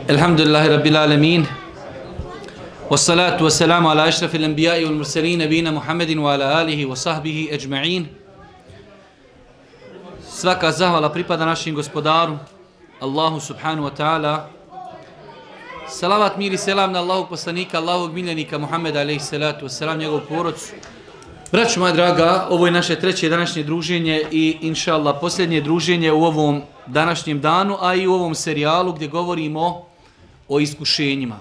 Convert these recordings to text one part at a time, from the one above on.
Alhamdulillahi Rabbil Alamin. Wassalatu wassalamu ala ašrafil anbiya'i wal mursalin nabina Muhammedin wa ala alihi wa sahbihi ajma'in. Svaka zahvala pripada našim gospodaru, Allahu subhanahu wa ta'ala. Salavat, mir i selam na Allahog poslanika, Allahog miljenika Muhammeda alaihi salatu wassalam, njegov porodcu. Braćo moja draga, ovo je naše treće današnje druženje i inša Allah posljednje druženje u ovom današnjem danu, a i u ovom serijalu gdje govorimo o iskušenjima.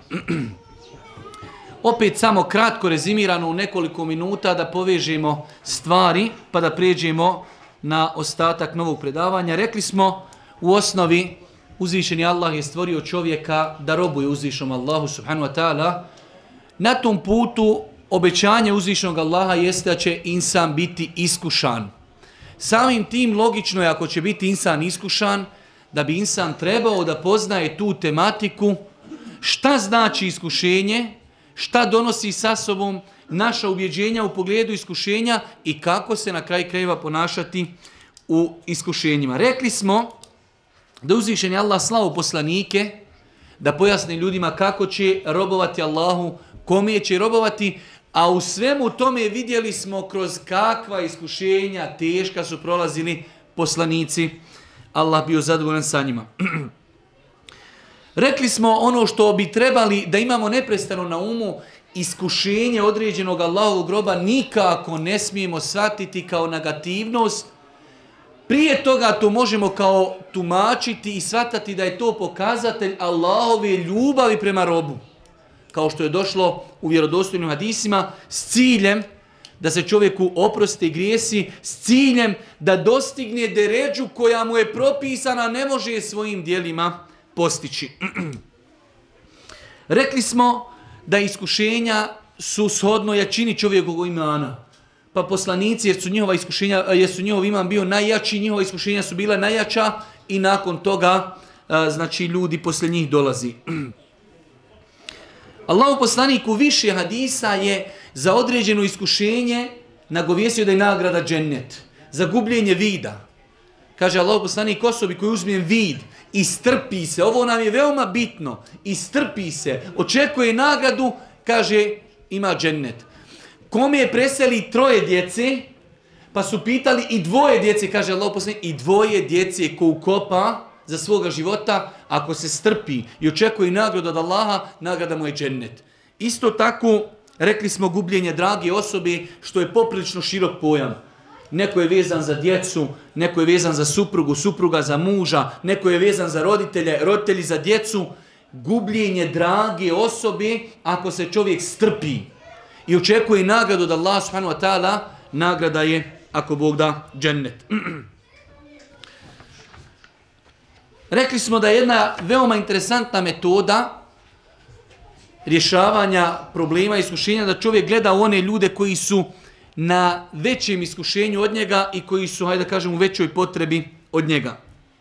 Opet samo kratko rezimirano u nekoliko minuta da povežemo stvari pa da prijeđemo na ostatak novog predavanja. Rekli smo u osnovi uzvišeni Allah je stvorio čovjeka da robuje uzvišenom Allahu subhanahu wa ta'ala. Na tom putu obećanje uzvišenog Allaha jeste da će insan biti iskušan. Samim tim logično je ako će biti insan iskušan, da bi insan trebao da poznaje tu tematiku, šta znači iskušenje, šta donosi sa sobom naša ubjeđenja u pogledu iskušenja i kako se na kraju krajeva ponašati u iskušenjima. Rekli smo da uzvišeni Allah slao poslanike da pojasne ljudima kako će robovati Allahu, kome će robovati, a u svemu tome vidjeli smo kroz kakva iskušenja teška su prolazili poslanici. Allah bio zadovoljan sa njima. Rekli smo ono što bi trebali da imamo neprestano na umu, iskušenje određenog Allahovog roba nikako ne smijemo shvatiti kao negativnost. Prije toga to možemo kao tumačiti i shvatati da je to pokazatelj Allahove ljubavi prema robu. Kao što je došlo u vjerodostojnim hadisima, s ciljem da se čovjeku oproste grijesi, s ciljem da dostigne deređu koja mu je propisana, ne može je svojim djelima postići. Rekli smo da iskušenja su shodno jačini čovjekovog imana. Pa poslanici, jer su njihov iman bio najjači, njihova iskušenja su bila najjača i nakon toga, znači, ljudi poslije njih dolazi. Allahu poslanik u više hadisa je za određeno iskušenje nagovijestio da je nagrada džennet. Za gubljenje vida. Kaže Allahu poslanik osobi koji uzme vid i strpi se, ovo nam je veoma bitno, i strpi se, očekuje nagradu, kaže ima džennet. Kome je preseli 3 djece, pa su pitali i 2 djece, kaže Allahu poslanik, i 2 djece ko ukopa za svoga života, ako se strpi i očekuje nagradu od Allaha, nagrada mu je džennet. Isto tako, rekli smo gubljenje drage osobe, što je poprilično širok pojam. Neko je vezan za djecu, neko je vezan za suprugu, supruga za muža, neko je vezan za roditelje, roditelji za djecu. Gubljenje drage osobe, ako se čovjek strpi i očekuje nagradu od Allaha subhanahu wa ta'ala, nagrada je, ako Bog da, džennet. Rekli smo da je jedna veoma interesantna metoda rješavanja problema i iskušenja da čovjek gleda u one ljude koji su na većem iskušenju od njega i koji su, hajde da kažem, u većoj potrebi od njega.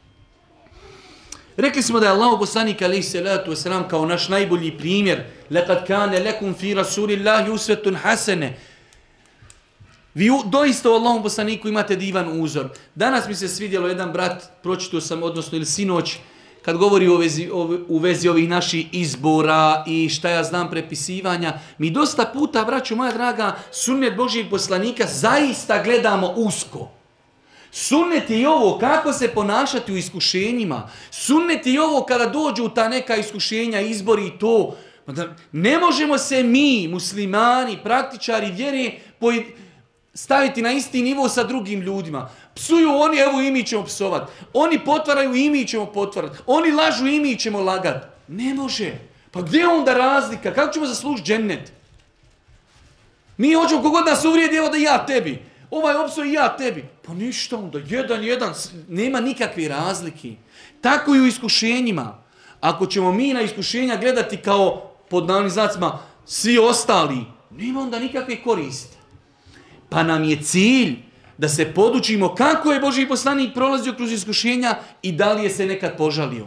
Rekli smo da je Allahov poslanik alejhi salatu vesselam kao naš najbolji primjer. Laqad kana lakum fi rasulillahi uswatun hasene. Vi doista u Allahovom poslaniku imate divan uzor. Danas mi se svidjelo jedan brat, pročitao sam, odnosno ili sinoć, kad govori u vezi ovih naših izbora i šta ja znam prepisivanja. Mi dosta puta, braćo moja draga, sunnet Božijeg poslanika zaista gledamo usko. Sunnet je i ovo kako se ponašati u iskušenjima. Sunnet je i ovo kada dođu ta neka iskušenja, izbori i to. Ne možemo se mi, muslimani, praktičari vjere, staviti na isti nivo sa drugim ljudima. Psuju oni, evo i mi ćemo psovat. Oni potvaraju i mi ćemo potvarat. Oni lažu i mi ćemo lagat. Ne može. Pa gdje je onda razlika? Kako ćemo zaslužiti džennet? Mi hoćemo kogod nas uvrijedi, evo da ja tebi. Ovaj opsuje i ja tebi. Pa ništa onda, jedan. Nema nikakve razlike. Tako i u iskušenjima. Ako ćemo mi na iskušenja gledati kao, pod navodnim znacima, svi ostali, nema onda nikakve koristi. Pa nam je cilj da se podučimo kako je Božji poslanik prolazio kroz iskušenja i da li je se nekad požalio.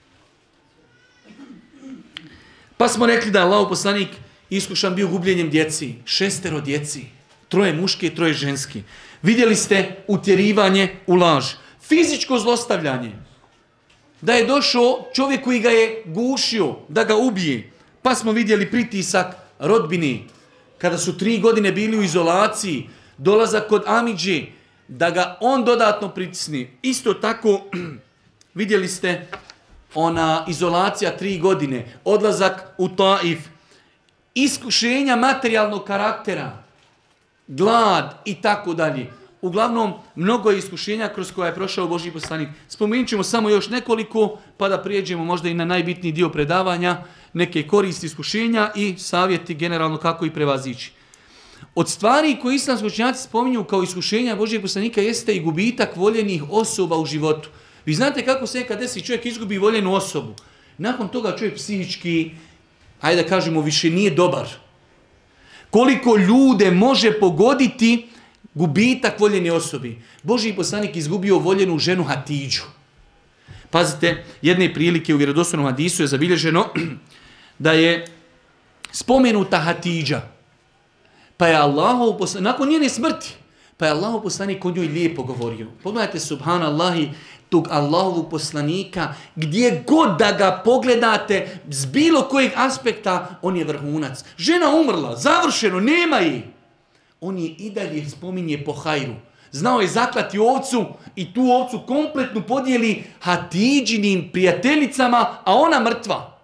Pa smo rekli da je Allahov poslanik iskušan bio gubljenjem djeci. 6 djeci. 3 muške i 3 ženske. Vidjeli ste utjerivanje u laž. Fizičko zlostavljanje. da je došao čovjek koji ga je gušio, da ga ubije. Pa smo vidjeli pritisak rodbine. Kada su 3 godine bili u izolaciji, dolazak kod Amidže, da ga on dodatno pritisni. Isto tako, vidjeli ste, ona izolacija 3 godine, odlazak u Taif, iskušenja materijalnog karaktera, glad i tako dalje. Uglavnom, mnogo je iskušenja kroz koja je prošao Božji poslanik. Spomenut ćemo samo još nekoliko, pa da prijeđemo možda i na najbitniji dio predavanja, neke koristi iskušenja i savjeti generalno kako i prevazići. Od stvari koje islamski učenjaci spominju kao iskušenja Božjeg poslanika jeste i gubitak voljenih osoba u životu. Vi znate kako se nekad desi, čovjek izgubi voljenu osobu. Nakon toga čovjek psihički, ajde da kažemo, više nije dobar. Koliko ljude može pogoditi gubitak voljene osobi. Božji poslanik izgubio voljenu ženu Hatidžu. Pazite, jedne prilike u vjerodostojnom hadisu je zabilježeno da je spomenuta Hatidža. Pa je Allahov poslanik, nakon njene smrti, pa je Allahov poslanik o njoj lijepo govorio. Pogledajte, subhanallahi, tog Allahovog poslanika, gdje god da ga pogledate, s bilo kojeg aspekta, on je vrhunac. Žena umrla, završeno, nema je. On je i dalje spominje po hajru. Znao je zaklati ovcu i tu ovcu kompletnu podijeli Hatidžinim prijateljicama, a ona mrtva.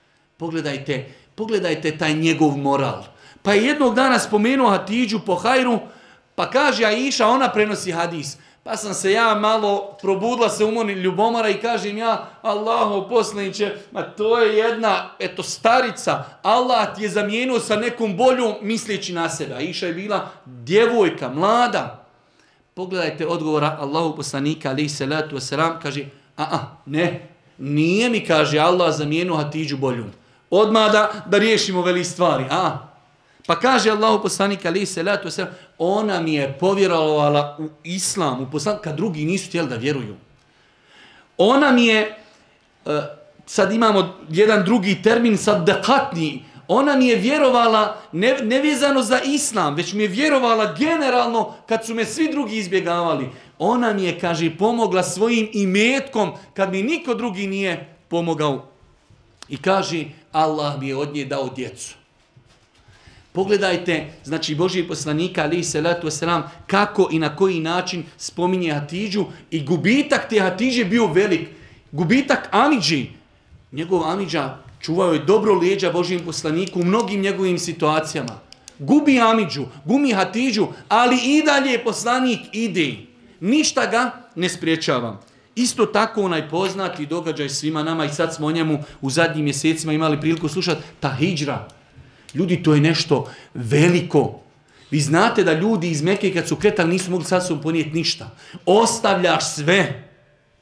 Pogledajte taj njegov moral. Pa je jednog dana spomenuo Hatidžu po hajru, pa kaže Aisha, ona prenosi hadis. Pa sam se ja malo probudila se u moni ljubomora i kažem ja, Allahov poslaniče, ma to je jedna, starica, Allah ti je zamijenio sa nekom boljom misleći na sebe. Aisha je bila djevojka, mlada. Pogledajte odgovora Allahov poslanika, alejhi salatu vesselam, kaže, ne, nije mi, kaže, Allah zamijenio Hatidžu boljom. Odmah da riješimo veli stvari, Pa kaže Allahu poslanik alejhi salatu vesselam, ona mi je povjerovala u islam, kad drugi nisu htjeli da vjeruju. Ona mi je, sad imamo jedan drugi termin, sadakatni, ona mi je vjerovala nevezano za islam, već mi je vjerovala generalno kad su me svi drugi izbjegavali. Ona mi je, kaže, pomogla svojim imetkom kad mi niko drugi nije pomogao. I kaže, Allah mi je od nje dao djecu. Pogledajte, znači Božji poslanika, alejhi salatu vesselam, kako i na koji način spominje Hatidžu i gubitak te Hatidže bio velik. Gubitak Amidži. Njegov Amidža čuvao je dobro leđa Božjem poslaniku u mnogim njegovim situacijama. Gubi Amidžu, gubi Hatidžu, ali i dalje poslanik ide. Ništa ga ne spriječava. Isto tako onaj poznati događaj svima nama i sad smo o njemu u zadnjim mjesecima imali priliku slušati, ta hidžra. Ljudi, to je nešto veliko. Vi znate da ljudi iz Mekke kad su kretali nisu mogli sad sobom ponijeti ništa. Ostavljaš sve.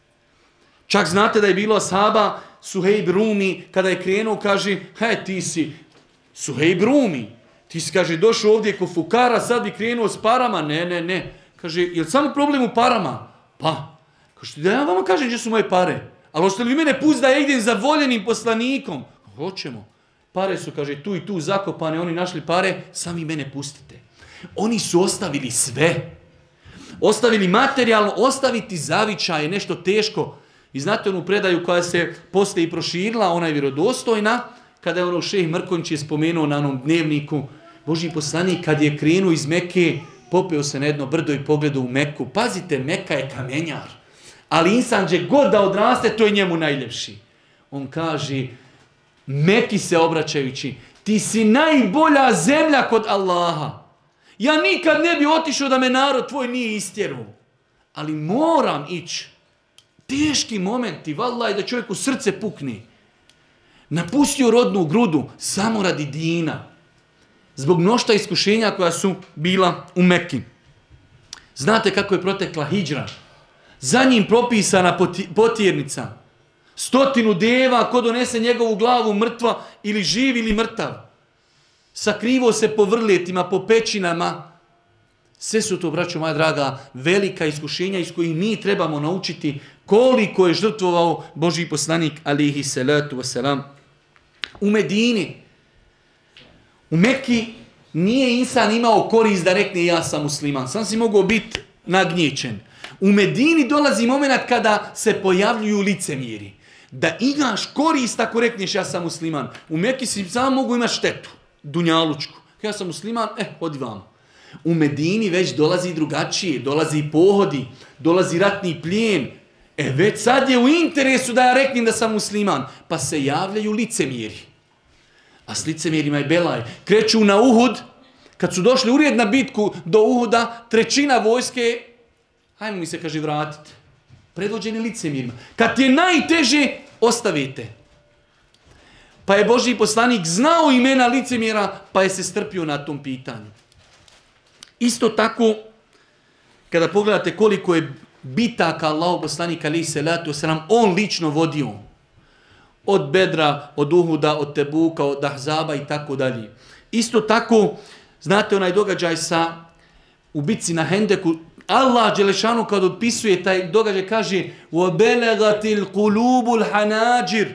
Čak znate da je bilo ashaba Suhejb Rumi, kada je krenuo, kaže, ti si Suhejb Rumi. Ti si, kaže, došao ovdje ko fukara, sad bi krenuo s parama. Ne. Kaže, je li samo problem u parama? Pa. Kaže, da ja vama kažem gdje su moje pare. Ali hoćete li vi mene pustiti da ja idem za voljenim poslanikom? Hoćemo. Pare su, kaže, tu i tu zakopane, oni našli pare, sami mene pustite. Oni su ostavili sve. Ostavili materijalno, ostaviti zavičaj je nešto teško. Vi znate onu predaju koja se poslije i proširila, ona je vjerodostojna, kada je šejh Mrkonjić je spomenuo na onom dnevniku, Božji poslanik kad je krenuo iz Mekke, popeo se na jedno brdo i pogledao u Meku. Pazite, Meka je kamenjar, ali insan gdje god da odraste, to je njemu najljepši. On kaže, Meki se obraćajući, ti si najbolja zemlja kod Allaha. Ja nikad ne bi otišao da me narod tvoj nije istjeruo. Ali moram ići. Teški momenti, vallahi, da čovjeku srce pukne. Napustio rodnu grudu samo radi dina. Zbog mnoštva iskušenja koja su bila u Mekki. Znate kako je protekla hidžra? Za njim propisana potjernica. 100 deva, ko donese njegovu glavu mrtva ili živ ili mrtav. Sakrivo se po vrletima, po pećinama. Sve su to, braćo moja draga, velika iskušenja iz kojih mi trebamo naučiti koliko je žrtvovao Božji poslanik, alejhi salatu vesselam. U Medini, u Mekki, nije insan imao korist da rekne ja sam musliman. Sam si mogao biti nagnječen. U Medini dolazi moment kada se pojavljuju licemjeri. da imaš korist ako rekneš ja sam musliman. U Meki si samo mogu imati štetu, dunjalučku. Ja sam musliman, odi vamo. U Medini već dolazi drugačije, dolazi pohodi, dolazi ratni plijen. Već sad je u interesu da ja reknem da sam musliman. Pa se javljaju licemjeri. A s licemjerima je belaj. Kreću na Uhud. Kad su došli u red na bitku do Uhuda, trećina vojske, hajmo mi se, kaže, vratiti. Predvođeni licemjerima. Kad ti je najteže, ostavite. Pa je Božji poslanik znao imena licemjera, pa je se strpio na tom pitanju. Isto tako, kada pogledate koliko je bitaka Allahov poslanika alejhi selatu vesselam on lično vodio. Od Bedra, od Uhuda, od Tebuka, od Ahzaba i tako dalje. Isto tako, znate onaj događaj u bitci na Hendeku, Allah dželešanu kad opisuje taj događaj kaže وَبَلَغَتِ الْقُلُوبُ الْحَنَاجِرِ.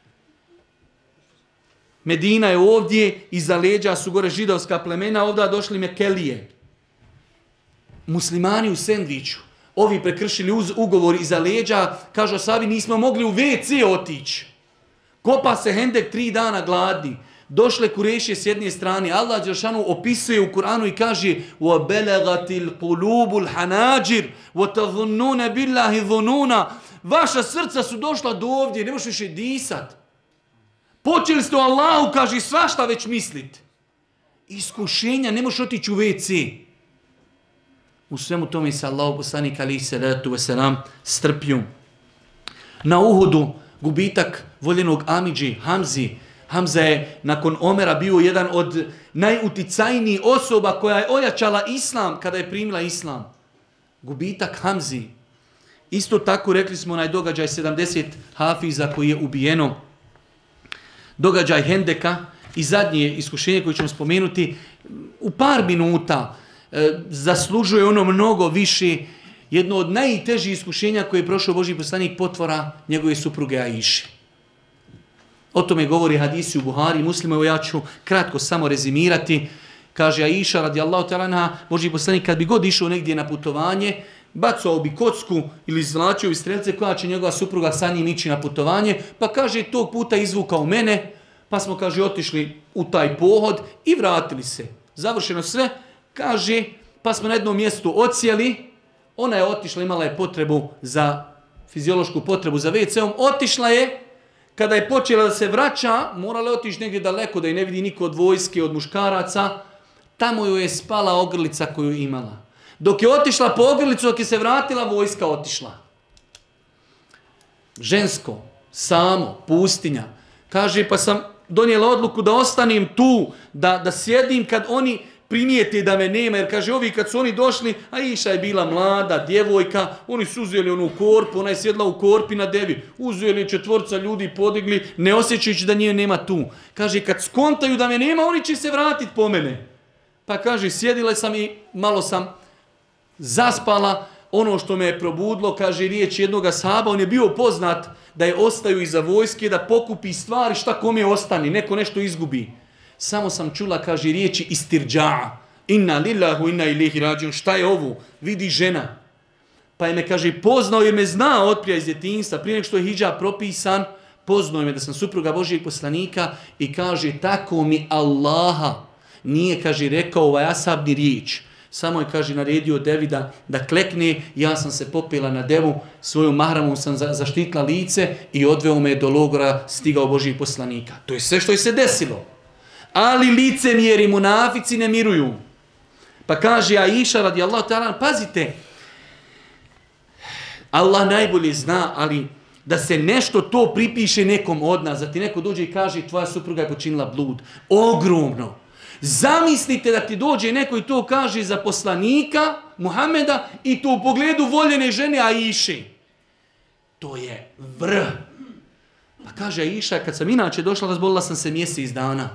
Medina je ovdje, iza leđa su gore židovska plemena, ovdje došli Mekelije. Muslimani u sendviču. Ovi prekršili ugovor iza leđa, kažu sahabi, nismo mogli u WC otići. Kopa se Hendek 3 dana gladni. Došle Kurešije s jedne strane. Allah dželešanu opisuje u Kur'anu i kaže وَبَلَغَتِ الْقُلُوبُ الْحَنَاجِرِ وَتَظُنُّونَ بِاللَّهِ ظُنُونَ. Vaša srca su došla do ovdje, ne možeš više disat. Počeli ste o Allahu, kaže, svašta već mislit. Iskušenja, ne možeš otići u WC. U svemu tome se Allahov poslanik alejhi selatu vesselam strpio. Na Uhudu gubitak voljenog amidži Hamzi. Hamza je nakon Omera bio jedan od najuticajnijih osoba koja je ojačala islam kada je primila islam. Gubitak Hamzi. Isto tako rekli smo onaj događaj 70 hafiza koji je ubijeno. Događaj Hendeka i zadnje iskušenje koje ćemo spomenuti u par minuta zaslužuje ono mnogo više. Jedno od najtežih iskušenja koje je prošao Božji poslanik potvora njegove supruge Aiše. O tome govori hadisi u Buhari i Muslimu. Evo ja ću kratko samo rezimirati. Kaže Aiša radijallahu ta'ala anha, Božji poslanik kad bi god išao negdje na putovanje, bacao bi kocku ili izvlačio bi strelce koja će njegova supruga sa njim ići na putovanje, pa kaže tog puta izvukao mene, pa smo, kaže, otišli u taj pohod i vratili se. Završeno sve, kaže, pa smo na jednom mjestu odsjeli, ona je otišla, imala je potrebu za fiziološku potrebu za WC-om, otišla je, kada je počela da se vraća, morala je otići negdje daleko da je ne vidi niko od vojske, od muškaraca, tamo joj je spala ogrlica koju je imala. Dok je otišla po ogrlicu, dok je se vratila, vojska otišla. Žensko, samo, pustinja. Kaže, pa sam donijela odluku da ostanem tu, da sjedim kad oni primijete da me nema, jer kaže, ovi kad su oni došli, Aiša je bila mlada, djevojka, oni su uzeli onu korpu, ona je sjedla u korpi na devi, uzeli 4 ljudi, podigli, ne osjećajući da nje nema tu. Kaže, kad skontaju da me nema, oni će se vratiti po mene. Pa kaže, sjedila sam i malo sam zaspala, ono što me je probudilo, kaže, riječ jednoga sahaba, on je bio poznat da je ostaju iza vojske, da pokupi stvari, šta kome ostane, neko nešto izgubi. Samo sam čula, kaže, riječi istirđa'a. Inna lillahi inna ilaihi rađiun. Šta je ovo? Vidi žena. Pa je me, kaže, poznao jer me zna otprije iz djetinjstva. Prije nego što je hidžab propisan, poznao je me da sam supruga Božijeg poslanika i kaže, tako mi Allaha nije, kaže, rekao ovaj asabni riječ. Samo je, kaže, naredio devi da klekne. Ja sam se popela na devu, svojom mahramom sam zaštitila lice i odveo me do logora, stigao Božijeg poslanika. To je sve što je se desilo. Ali licemjeri, munafici ne miruju. Pa kaže Aiša radijallahu ta'ala, pazite, Allah najbolje zna, ali da se nešto to pripiše nekom od nas, da ti neko dođe i kaže tvoja supruga je počinila blud. Ogromno. Zamislite da ti dođe neko i to kaže za poslanika Muhameda i to u pogledu voljene žene Aiše. To je vrh. Pa kaže Aiša, kad sam inače došla, razbolila sam se mjesec dana.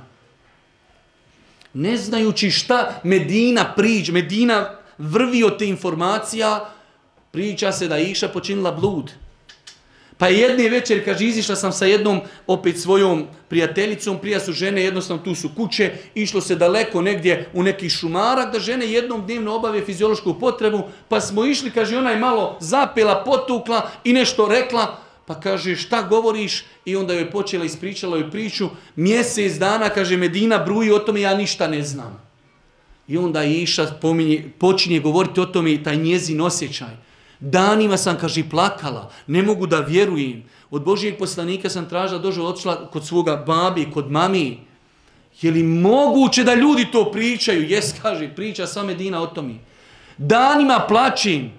Ne znajući šta Medina priđe, Medina vrvi od te informacija, priča se da je Aiša počinila blud. Pa jedne večer, kaže, izišla sam sa jednom, opet svojom prijateljicom, prija su žene, jednostavno tu su kuće, išlo se daleko negdje u neki šumarak, da žene jednom dnevno obave fiziološku potrebu, pa smo išli, kaže, ona je malo zapela, potukla i nešto rekla, Pa kaže, šta govoriš? I onda joj počela ispričala joj priču. Mjesec dana, kaže, Medina bruji o tome, ja ništa ne znam. I onda Iša počinje govoriti o tome i taj njezin osjećaj. Danima sam, kaže, plakala. Ne mogu da vjerujem. Od Božijeg poslanika sam tražila, otišla kod svoga babi, kod mami. Je li moguće da ljudi to pričaju? Jes, kaže, priča sva Medina o tome. Danima plačim.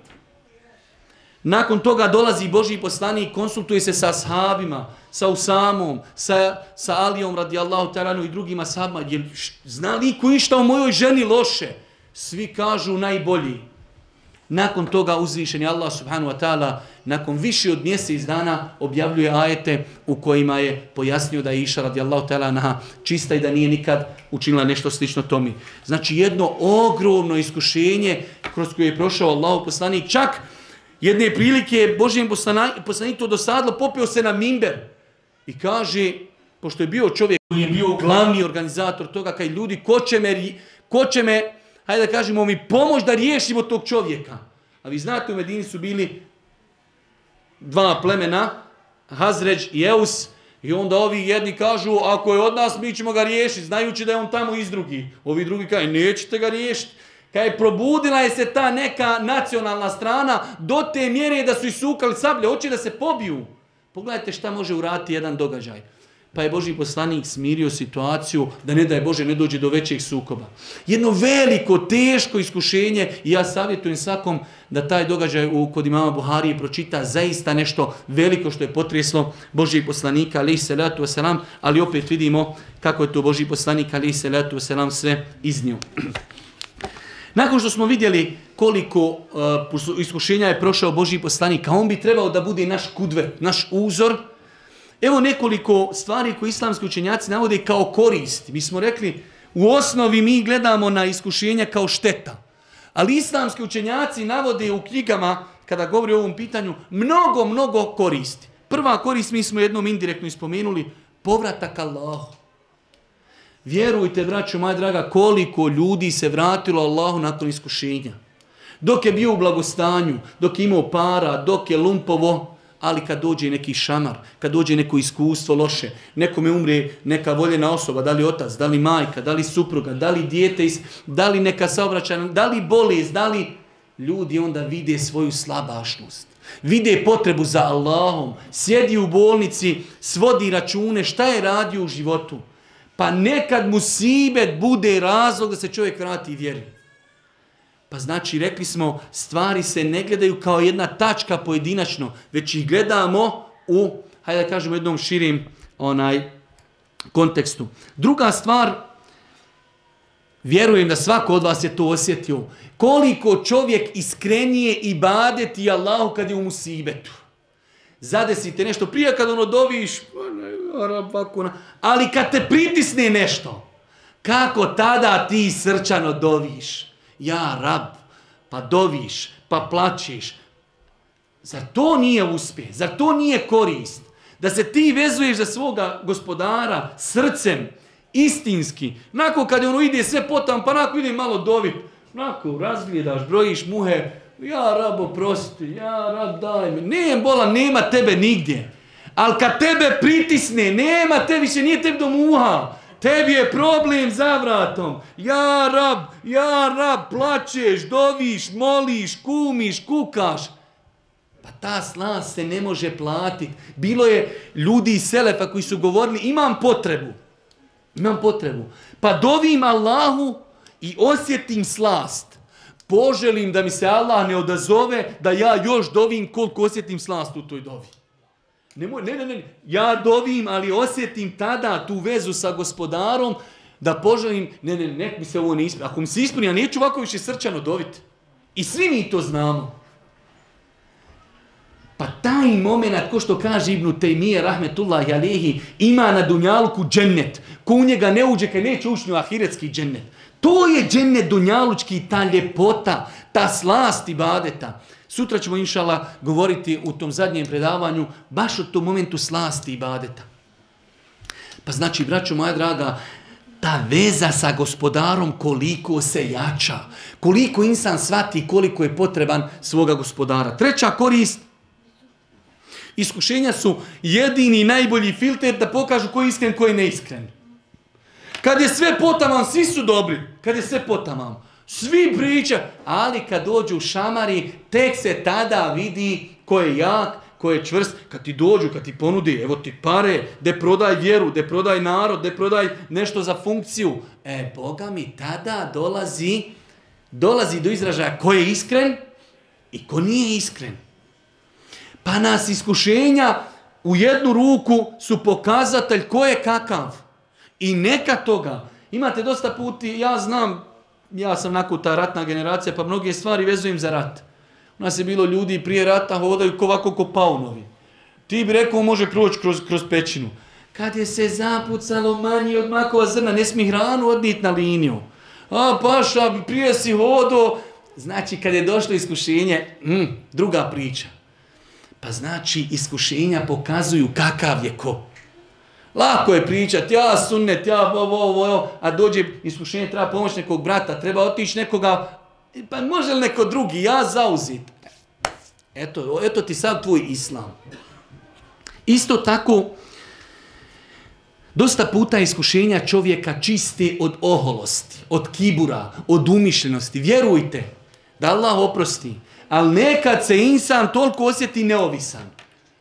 Nakon toga dolazi Božji poslanik, konsultuje se sa ashabima, sa Usamom, sa Alijom radijallahu ta'ala i drugima ashabima. Zna li ko išta o mojoj ženi loše? Svi kažu najbolji. Nakon toga uzvišeni Allah subhanahu wa ta'ala nakon više od mjesec dana objavljuje ajete u kojima je pojasnio da je Iša radijallahu ta'ala čista i da nije nikad učinila nešto slično tome. Znači jedno ogromno iskušenje kroz koje je prošao Allahov poslanik. Čak jedne prilike Božijem poslaniku to dosadilo, popeo se na mimber i kaže, pošto je bio čovjek koji je bio glavni organizator toga, kaj ljudi, ko će me, hajde da kažemo mi, pomoć da riješimo tog čovjeka. A vi znate, u Medini su bili dva plemena, Hazređ i Eus, i onda ovi jedni kažu, ako je od nas, mi ćemo ga riješiti, znajući da je on tamo iz drugih. Ovi drugi kažu, nećete ga riješiti. Kaj probudila je se ta neka nacionalna strana do te mjere da su isukali sablje, hoće da se pobiju. Pogledajte šta može uraditi jedan događaj. Pa je Božji poslanik smirio situaciju da ne daj Bože ne dođe do većeg sukoba. Jedno veliko, teško iskušenje i ja savjetujem svakom da taj događaj kod imama Buharije pročita zaista nešto veliko što je potreslo Božjeg poslanika alejhi salatu vesselam, ali opet vidimo kako je to Božji poslanik alejhi salatu vesselam sve iznio. Nakon što smo vidjeli koliko iskušenja je prošao Božji poslanik, a on bi trebao da bude naš kudvet, naš uzor, evo nekoliko stvari koje islamski učenjaci navode kao korist. Mi smo rekli, u osnovi mi gledamo na iskušenja kao šteta. Ali islamski učenjaci navode u knjigama, kada govori o ovom pitanju, mnogo koristi. Prva korist, mi smo jednom indirektno ispomenuli, povratak Allahu. Vjerujte, braćo moja draga, koliko ljudi se vratilo Allahu nakon iskušenja. Dok je bio u blagostanju, dok je imao para, dok je lumpovo, ali kad dođe neki šamar, kad dođe neko iskustvo loše, nekome umre neka voljena osoba, da li otac, da li majka, da li supruga, da li dijete, da li neka saobraćajna, da li bolest, da li ljudi onda vide svoju slabašnost. Vide potrebu za Allahom, sjedi u bolnici, svodi račune, šta je radio u životu. Pa nekad musibet bude razlog da se čovjek vrati i vjeri. Pa znači, rekli smo, stvari se ne gledaju kao jedna tačka pojedinačno, već ih gledamo u, hajde da kažemo, jednom širim kontekstu. Druga stvar, vjerujem da svako od vas je to osjetio, koliko čovjek iskrenije ibadeti Allahu kad je u musibetu. Zadesite nešto, prije kad doviš, ali kad te pritisne nešto, kako tada ti srčano doviš? Ja rab, pa doviš, pa plačiš. Zar to nije uspjeh? Zar to nije korist? Da se ti vezuješ za svoga gospodara srcem, istinski. Nakon kad ide sve potam, pa nakon ide malo dovit. Nakon razgledaš, brojiš muhe, ja rab oprosti, ja rab daj mi. Nema tebe nigdje. Ali kad tebe pritisne, nema te više, nije tebi do muha. Tebi je problem za vratom. Ja rab, plačeš, doviš, moliš, kumiš, kukaš. Pa ta slast se ne može platiti. Bilo je ljudi iz selefa koji su govorili, imam potrebu. Pa dovim Allahu i osjetim slast. Poželim da mi se Allah ne odazove, da ja još dovim koliko osjetim slast u toj dovi. Ne. Ja dovim, ali osjetim tada tu vezu sa gospodarom, da poželim, nek mi se ovo ne ispuni. Ako mi se ispuni, ja neću ovako više srčano doviti. I svi mi to znamo. Pa taj moment, ko što kaže Ibn Tejmije, rahmetullahi alehi, ima na dunjaluku džennet. Ko u njega ne uđe, kaj neće ući u ahiretski džennet. To je džennet dunjalučki, ta ljepota, ta slast ibadeta. Sutra ćemo, inšala, govoriti u tom zadnjem predavanju baš o tom momentu slasti ibadeta. Pa znači, braćo moja draga, ta veza sa gospodarom koliko se jača, koliko insan shvati koliko je potreban svoga gospodara. Treća korist, Iskušenja su jedini i najbolji filter da pokažu ko je iskren, ko je neiskren. Kad je sve potamam, svi su dobri. Kad je sve potamam, svi priča. Ali kad dođu u šamari, tek se tada vidi ko je jak, ko je čvrst. Kad ti dođu, kad ti ponudi, evo ti pare, de prodaj vjeru, de prodaj narod, de prodaj nešto za funkciju. Boga mi, tada dolazi do izražaja ko je iskren i ko nije iskren. Pa nas iskušenja u jednu ruku su pokazatelj ko je kakav. I neka toga. Imate dosta puti, ja znam, ja sam nakon ta ratna generacija, pa mnoge stvari vezujem za rat. U nas je bilo ljudi prije rata hodaju ovako ko paunovi. Ti bi rekao može proći kroz pećinu. Kad je se zapucalo manji od makova zrna, ne smije hranu odniti na liniju. A paša, prije si hodo. Znači kad je došlo iskušenje, druga priča. Pa znači iskušenja pokazuju kakav je ko. Lako je pričati, ja sunnet, ja a dođe iskušenje, treba pomoć nekog brata, treba otići nekoga, pa može li neko drugi, ja zauzit. Eto ti sad tvoj islam. Isto tako, dosta puta iskušenja čovjeka čiste od oholosti, od kibura, od umišljenosti. Vjerujte da Allah oprosti, ali nekad se insan toliko osjeti neovisan.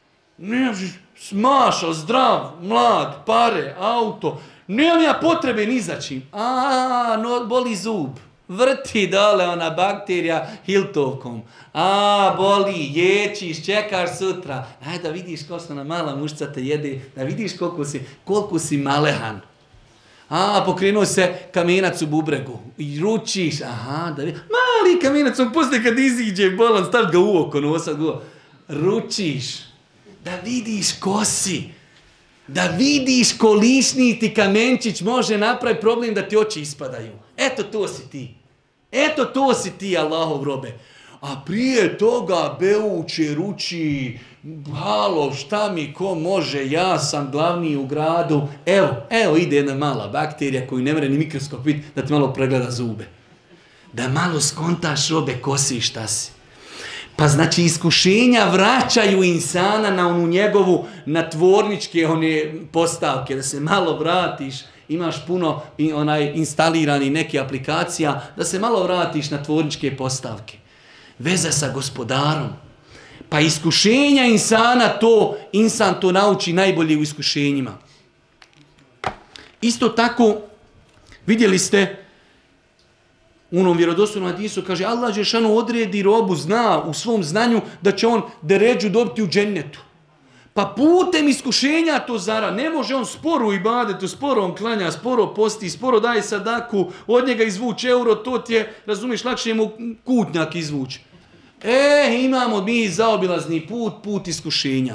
Smašao, zdrav, mlad, pare, auto. Nemam ja potrebe ni za čim. Boli zub. Vrti dole ona bakterija hiltovkom. Boli, ječiš, čekaš sutra. Ajde da vidiš koliko ona mala mušca te jede, da vidiš koliko si malehan. Pokrenuo se kamenac u bubregu. I ručiš, da vidiš. Mali kamenac, on poslije kad iziđe bolan, stavi ga u oko, ručiš. Da vidiš ko si. Da vidiš ko lišni ti kamenčić može napraviti problem da ti oči ispadaju. Eto to si ti, Allahov robe. A prije toga beuče, ruči, halo, šta mi ko može, ja sam glavni u gradu. Evo ide jedna mala bakterija koju ne mere ni mikroskop vidjeti da ti malo pregleda zube. Da malo skontaš robe ko si i šta si. Pa znači iskušenja vraćaju insana na onu njegovu, na tvorničke one postavke, da se malo vratiš, imaš puno instalirani neke aplikacija, da se malo vratiš na tvorničke postavke. Veza sa gospodarom. Pa iskušenja insan to nauči najbolje u iskušenjima. Isto tako, vidjeli ste, u onom vjerodostojnom hadisu kaže Allah dželešanu odredi robu, zna u svom znanju da će on deređu dobiti u džennetu. Pa putem iskušenja to zara. Ne može on sporo u ibadetu, sporo on klanja, sporo posti, sporo daje sadaku, od njega izvući euro, to ti je, razumiješ, lakše mu kutnjak izvući. Imamo mi zaobilazni put iskušenja.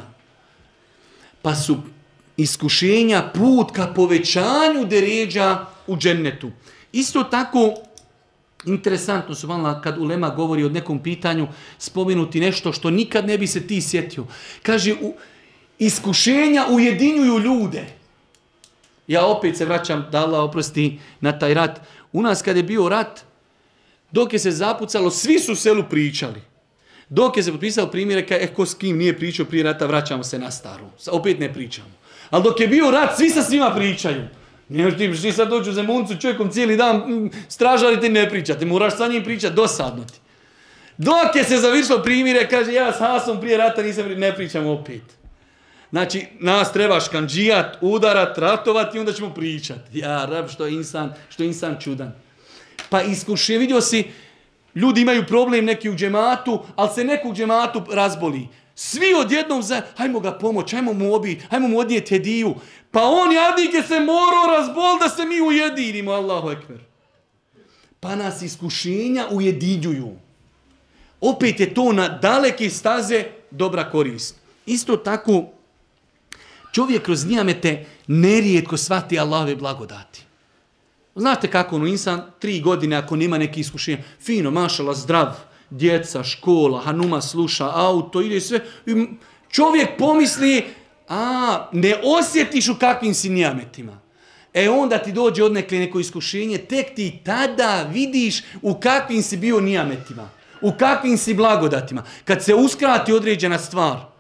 Pa su iskušenja put ka povećanju deređa u džennetu. Isto tako, interesantno su kad ulema govori o nekom pitanju spomenuti nešto što nikad ne bi se ti sjetio. Kaže, iskušenja ujedinjuju ljude. Ja opet se vraćam, da Allah oprosti, na taj rat. U nas kad je bio rat, dok je se zapucalo, svi su u selu pričali. Dok je se potpisao primjere, ko s kim nije pričao prije rata, vraćamo se na staru. Opet ne pričamo. Ali dok je bio rat, svi sa svima pričaju. Ti sad dođu u Zemuncu čovjekom cijeli dan, stražari ti ne pričate, moraš sa njim pričati, dosadno ti. Dok je se završilo primjere, kaže ja s Hasom prije rata ne pričam opet. Znači, nas treba škandžijat, udarat, ratovati i onda ćemo pričati. Ja, rab, što je insan čudan. Pa iskušenje, vidio si, ljudi imaju problem neki u džematu, ali se neko u džematu razboli. Svi odjednom hajmo ga pomoći, hajmo mu odnijeti hediju. Pa on jadnik je se morao razbol da se mi ujedinimo, Allahu ekber. Pa nas iskušenja ujedinjuju. Opet je to na daleke staze dobra korist. Isto tako, čovjek kroz nijamete nerijetko shvati Allahove blagodati. Znate kako insan 3 godine ako nema neki iskušenja, fino, mašala, zdrav, djeca, škola, hanuma sluša, auto, ide sve. Čovjek pomisli, ne osjetiš u kakvim si nijametima. Onda ti dođe odnekle neko iskušenje, tek ti tada vidiš u kakvim si bio nijametima, u kakvim si blagodatima. Kad se uskrati određena stvar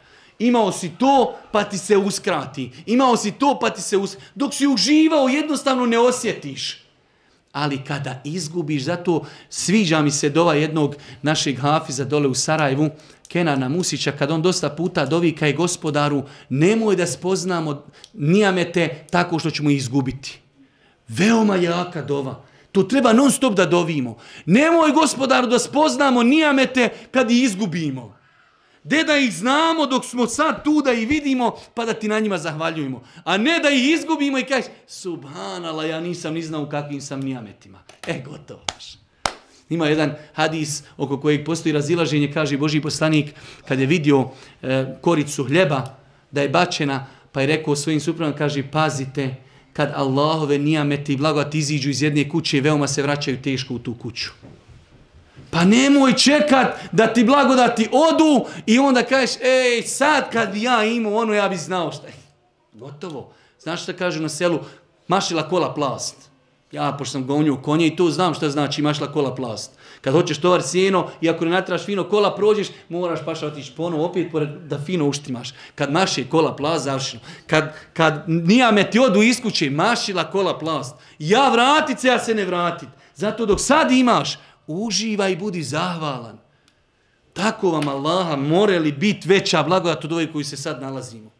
Imao si to, pa ti se uskrati. Imao si to, pa ti se uskrati. Dok si uživao, jednostavno ne osjetiš. Ali kada izgubiš, zato sviđa mi se dova jednog našeg hafiza dole u Sarajevu, Kenana Musića, kad on dosta puta dovi kaj Gospodaru, nemoj da spoznamo nijamete tako što ćemo ih izgubiti. Veoma jaka dova. To treba non stop da dovimo. Nemoj Gospodaru da spoznamo nijamete kad ih izgubimo. De da ih znamo dok smo sad tu da ih vidimo pa da ti na njima zahvaljujemo. A ne da ih izgubimo i kažeš subhanallah, ja nisam ni znao u kakvim sam nijametima. Gotovo baš. Ima jedan hadis oko kojeg postoji razilaženje, kaže Božji poslanik, kad je vidio koricu hljeba da je bačena, pa je rekao svojim suprugama, kaže pazite, kad Allahove nijameti i blagodati iziđu iz jedne kuće, veoma se vraćaju teško u tu kuću. Pa nemoj čekat da ti blagodati odu i onda kažeš, sad kad bi ja imao ono, ja bi znao šta je. Gotovo. Znaš šta kažu na selu? Mašila kola plast. Ja, pošto sam gonio konje i to znam šta znači mašila kola plast. Kad hoćeš tovar sjeno i ako ne natraš fino kola prođeš, moraš paša otići ponovo opet da fino uštimaš. Kad maše kola plast, završeno. Kad nijameti odu iz kuće, mašila kola plast. Ja vratit se, ja se ne vratit. Zato dok sad imaš, uživaj i budi zahvalan. Tako vam Allaha more li biti veća blagodat od ove koju se sad nalazimo.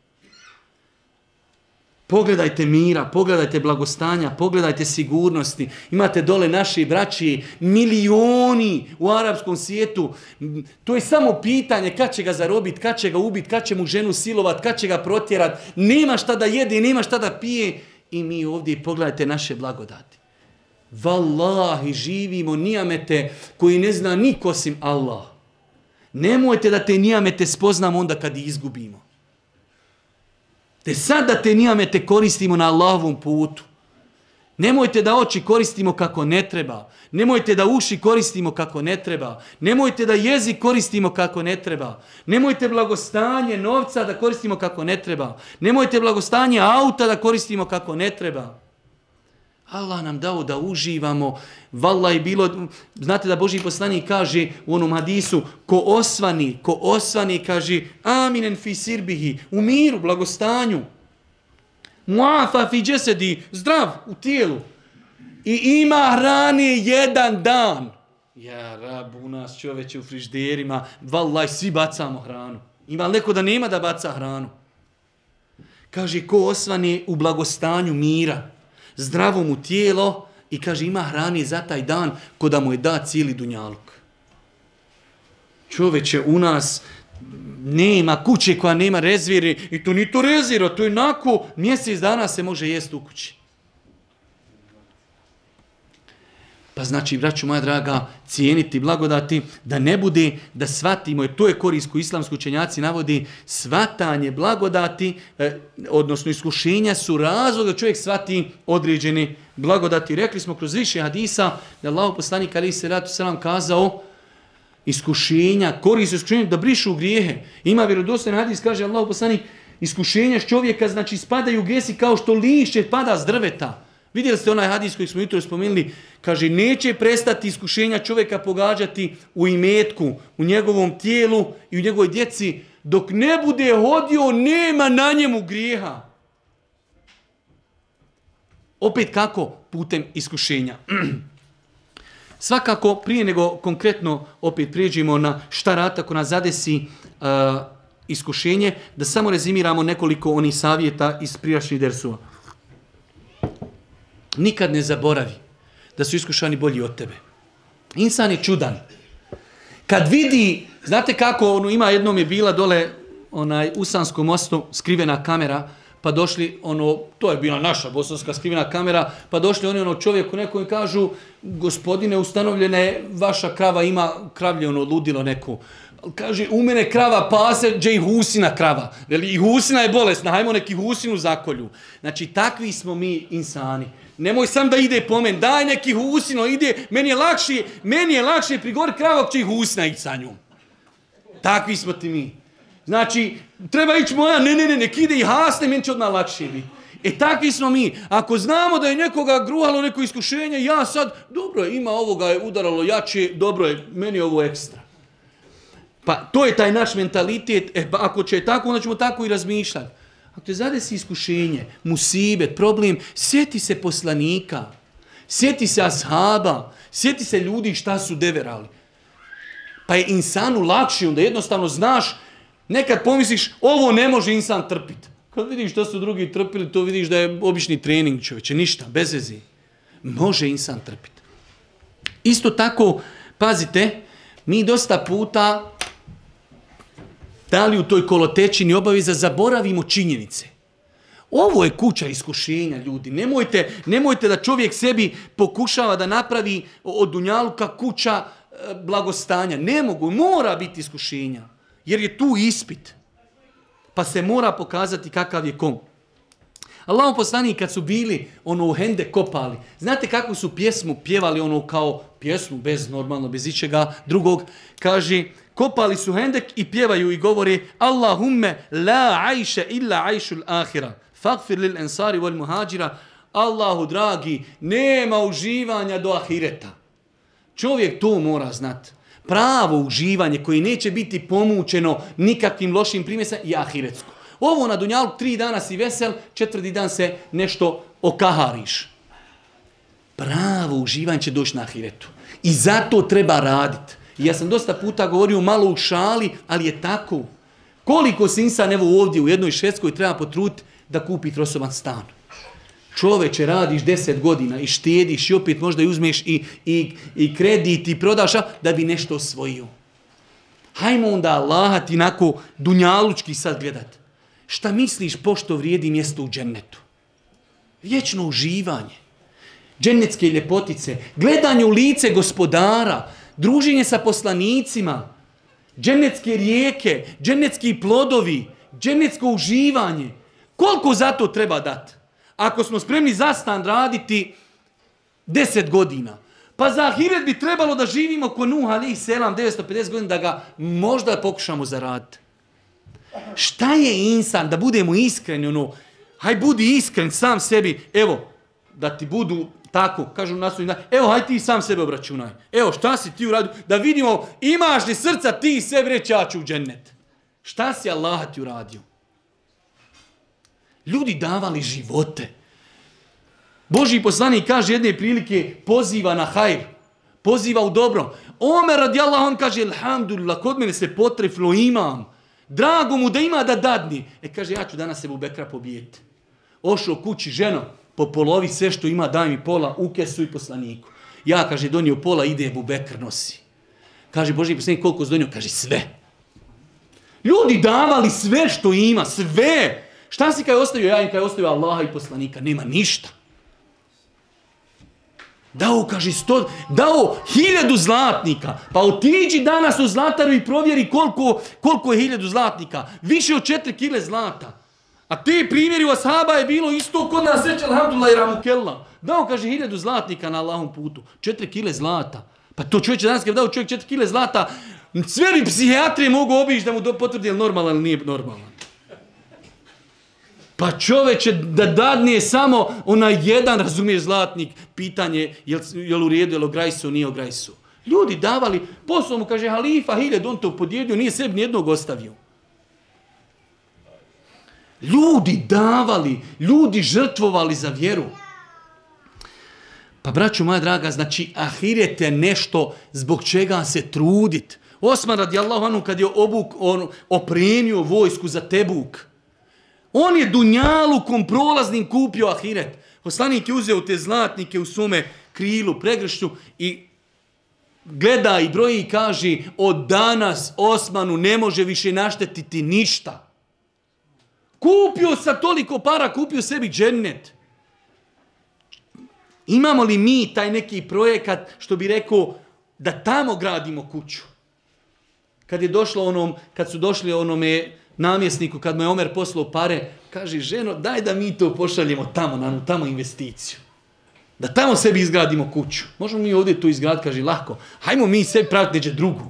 Pogledajte mira, pogledajte blagostanja, pogledajte sigurnosti. Imate dole naši braći, milioni u arapskom svijetu. To je samo pitanje kad će ga zarobiti, kad će ga ubiti, kad će mu ženu silovat, kad će ga protjerat. Nema šta da jede, nema šta da pije. I mi ovdje pogledajte naše blagodati. Wallahi, živimo nijamete koji ne zna niko osim Allah. Nemojte da te nijamete spoznamo onda kad ih izgubimo. Te sad da te nijamete koristimo na Allahovom putu. Nemojte da oči koristimo kako ne treba. Nemojte da uši koristimo kako ne treba. Nemojte da jezik koristimo kako ne treba. Nemojte blagostanje novca da koristimo kako ne treba. Nemojte blagostanje auta da koristimo kako ne treba. Allah nam dao da uživamo. Vallahi bilo, znate da Božji poslanik kaže u onom hadisu, ko osvani, kaže, aminen fi sirbihi, u miru, blagostanju. Muafa fi džesedi, zdrav u tijelu. I ima hrane jedan dan. Ja, rab, u nas čoveče u frižderima, vallahi, svi bacamo hranu. Ima li neko da nema da baca hranu? Kaže, ko osvani u blagostanju mira, zdravo mu tijelo i kaže ima hrani za taj dan ko da mu je da cijeli dunjaluk. Čoveče, u nas nema kuće koja nema rezviri i to ni to rezvira, to je onako mjesec dana se može jesti u kući. Pa znači, braću moja draga, cijeniti blagodati, da ne bude da shvatimo, jer to je korist koju islamski učenjaci navodi, shvatanje blagodati, odnosno iskušenja su razlog da čovjek shvati određene blagodati. Rekli smo kroz više hadisa da Allahov poslanik alejhi selatu selam kazao iskušenja, korist iskušenja da brišu grijehe. Ima vjerodostojan hadis, kaže Allahov poslanik, iskušenja s čovjeka, znači spadaju grijesi kao što lišće pada s drveta. Vidjeli ste onaj hadis koji smo jutro spomenuli, kaže neće prestati iskušenja čovjeka pogađati u imetku, u njegovom tijelu i u njegovoj djeci, dok ne bude hodio, nema na njemu grijeha. Opet kako? Putem iskušenja. Svakako, prije nego konkretno opet prijeđimo na šta rata ako nas zadesi iskušenje, da samo rezimiramo nekoliko onih savjeta iz prijašnjih dersova. Nikad ne zaboravi da su iskušani bolji od tebe. Insan je čudan. Kad vidi, znate kako, ima jednom je bila dole u Sanskom mostu skrivena kamera, pa došli, to je bila naša bosanska skrivena kamera, pa došli oni čovjeku nekom i kažu, gospodine, ustanovljena je, vaša krava ima kravlje, ludilo neko. Kaže, u mene krava pase, gdje i husina krava. Veli, i husina je bolesna, hajmo neki husinu zakolju. Znači, takvi smo mi insani. Nemoj sam da ide po meni, daj neki husino, ide, meni je lakše prigor krava će i husina ići sa njom. Takvi smo ti mi. Znači, treba ići moja, ne, nek ide i hasne, meni će odmah lakše biti. Takvi smo mi. Ako znamo da je nekoga gruhalo neko iskušenje, ja sad, dobro je, ima ovoga je udaralo jače, dobro je, meni je ovo ekstra. Pa to je taj naš mentalitet. Pa ako će tako, onda ćemo tako i razmišljati. Ako te zadesi iskušenje, musibet, problem, sjeti se poslanika, sjeti se ashaba, sjeti se ljudi šta su deverali. Pa je insanu lakše, onda jednostavno znaš, nekad pomisliš, ovo ne može insan trpiti. Kad vidiš šta su drugi trpili, to vidiš da je obični trening, čovječe, ništa, bez veze. Može insan trpiti. Isto tako, pazite, mi dosta puta, da li u toj kolotečini obaveza, zaboravimo činjenice. Ovo je kuća iskušenja, ljudi. Nemojte da čovjek sebi pokušava da napravi od dunjaluka kuća blagostanja. Ne mogu, mora biti iskušenja. Jer je tu ispit. Pa se mora pokazati kakav je kom. Allahov poslanik kad su bili u hende kopali, znate kakvu su pjesmu pjevali, kao pjesmu bez ičega drugog, kaže, kopali su hendek i pjevaju i govore Allahumme la ajše illa ajšul ahira, fagfir lil ensari wal muhađira, Allahu dragi, nema uživanja do ahireta. Čovjek to mora znati. Pravo uživanje koje neće biti pomučeno nikakvim lošim primjesama je ahiretsko. Ovo na dunjalu 3 dana si vesel, 4. dan se nešto okahariš. Pravo uživanje će doći na ahiretu. I zato treba raditi. Ja sam dosta puta govorio malo u šali, ali je tako. Koliko se insan evo ovdje u jednoj Švedskoj treba potruditi da kupi trosoban stan. Čoveče, radiš 10 godina i štediš i opet možda i uzmeš i kredit i prodaš da bi nešto osvojio. Hajmo onda Allaha ti nako dunjalučki sad gledat. Šta misliš pošto vrijedi mjesto u džennetu? Vječno uživanje. Džennetske ljepotice, gledanje u lice gospodara, druženje sa poslanicima, džennetske rijeke, džennetski plodovi, džennetsko uživanje. Koliko za to treba dati? Ako smo spremni za stan raditi 10 godina, pa za ahiret bi trebalo da živimo ko Nuh alejhi selam 950 godina da ga možda pokušamo zaraditi. Šta je insan, da budemo iskreni, haj budi iskren sam sebi, evo, da ti budu tako, kažu nas, evo, haj ti sam sebe obračunaj, evo, šta si ti uradio, da vidimo, imaš li srca ti sebi reći ja ću u džennet. Šta si Allah ti uradio? Ljudi davali živote. Božji poslanik kaže jedne prilike, poziva na hajr, poziva u dobro. Omer radijallahu on kaže, alhamdulillah, kod mene se potrefilo imam. Drago mu da ima da dadni. Kaže, ja ću danas Ebu Bekra pobijeti. Ošao kući, ženo, po polovi sve što ima, daj mi pola, u kesu i poslaniku. Ja, kaže, donio pola, ide Ebu Bekr nosi. Kaže, Božji poslanik, koliko si donio? Kaže, sve. Ljudi davali sve što ima, sve. Šta si kaj ostavio? Ja im kaj ostavio Allaha i poslanika. Nema ništa. Dao, kaže, dao 1000 zlatnika. Pa otiđi danas u zlataru i provjeri koliko je 1000 zlatnika. Više od 4 kile zlata. A te primjeri u ashaba je bilo isto kod nas reći, alhamdulillah i ramukella. Dao, kaže, 1000 zlatnika na Allahom putu. 4 kile zlata. Pa to čovječe danas kad dao čovjek 4 kile zlata, sve bi psihijatrije mogu obići da mu potvrdi je li normalan ili nije normalan. Pa čoveče, da dadne samo onaj jedan, razumiješ, zlatnik, pitanje je li u redu, je li ograjsu, nije ograjsu. Ljudi davali, poslao mu, kaže, halifa, 1000, on to podijelio, nije sebi nijednog ostavio. Ljudi davali, ljudi žrtvovali za vjeru. Pa braćo moja draga, znači ahiret je nešto zbog čega se trudit. Osman radijallahu anhu kad je opremio vojsku za Tebuk, on je dunjalukom prolaznim kupio ahiret. Poslanik je uzeo te zlatnike u svome krilu, pregršću i gleda i broji i kaže, od danas Osmanu ne može više naštetiti ništa. Kupio sa toliko para, kupio sebi džennet. Imamo li mi taj neki projekat što bi rekao da tamo gradimo kuću? Kad su došli onome namjesniku, kad mu je Omer poslao pare, kaže, ženo, daj da mi to pošaljemo tamo investiciju. Da tamo sebi izgradimo kuću. Možemo mi ovdje to izgraditi, kaže, lako. Hajmo mi sebi praviti neđe drugu.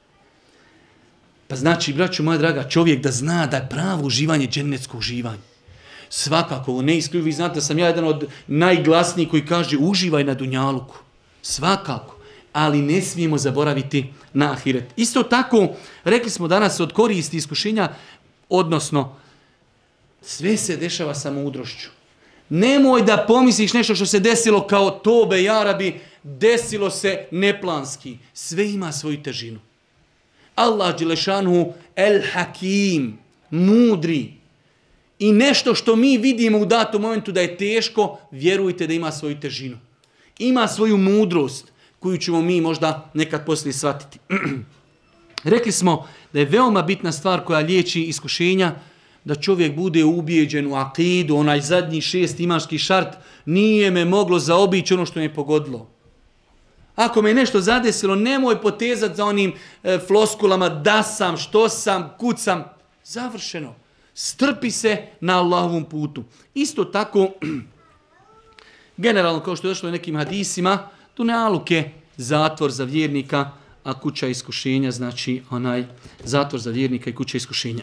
Pa znači, braćo moja draga, čovjek da zna da je pravo uživanje džennetsko uživanje. Svakako, ne isključivo, vi znate da sam ja jedan od najglasnijih koji kaže uživaj na dunjaluku. Svakako. ali ne smijemo zaboraviti na ahiret. Isto tako, rekli smo danas od koristi iskušenja, odnosno, sve se dešava sa mudrošću. Nemoj da pomisliš nešto što se desilo kao tobe, jarabi, desilo se neplanski. Sve ima svoju težinu. Allah dželešanu el hakim, mudri. I nešto što mi vidimo u datom momentu da je teško, vjerujte da ima svoju težinu. Ima svoju mudrost koju ćemo mi možda nekad poslije shvatiti. Rekli smo da je veoma bitna stvar koja liječi iskušenja, da čovjek bude ubijeđen u akidu, onaj zadnji 6 imanski šart, nije me moglo zaobići ono što me pogodilo. Ako me nešto zadesilo, nemoj potezati za onim floskulama da sam, što sam, kud sam. Završeno. Strpi se na Allahovom putu. Isto tako, generalno kao što je došlo u nekim hadisima, dunjaluk je zatvor za vjernika, a kuća iskušenja, znači onaj zatvor za vjernika i kuća iskušenja.